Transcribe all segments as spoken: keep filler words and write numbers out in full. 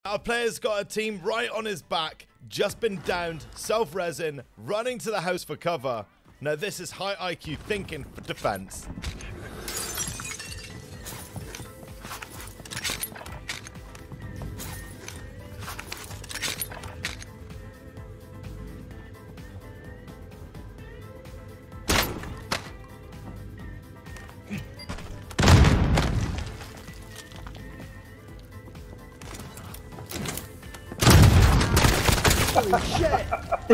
Our player's got a team right on his back, just been downed, self-resin, running to the house for cover. Now this is high I Q thinking for defense. Holy shit!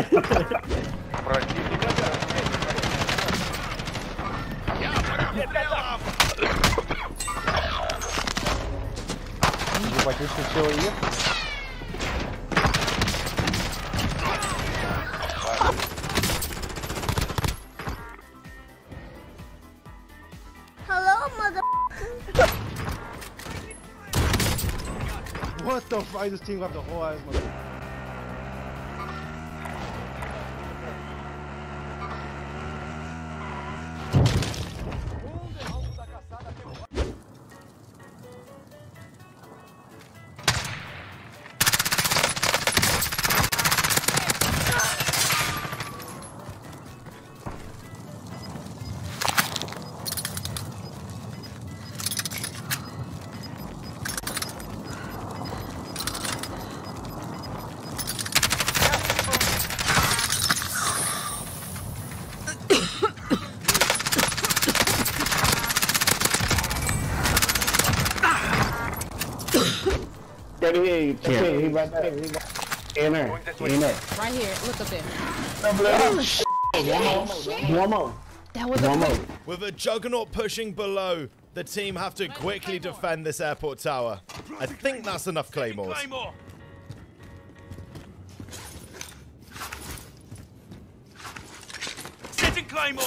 Ебать, выскочила и... Hello, mother. What the fuck? I just teamed up the whole ass mother. Right here, here, he right there, he right in there, in there. Right here, look up there. Oh, shit. One more, one more. That was One a more. With a juggernaut pushing below, the team have to quickly defend this airport tower. I think that's enough claymores. Setting claymore.